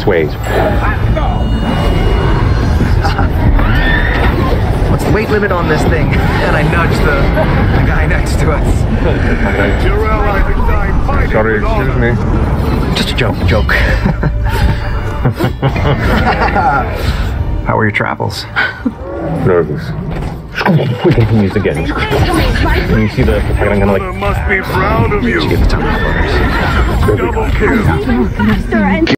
weight. What's the weight limit on this thing? And I nudged the guy next to us. Sorry, excuse me. Just a joke. How were your travels? Nervous. We can use it again. When you see the protagonist kind of like... Must be proud of you. Get the tongue first. Double kill.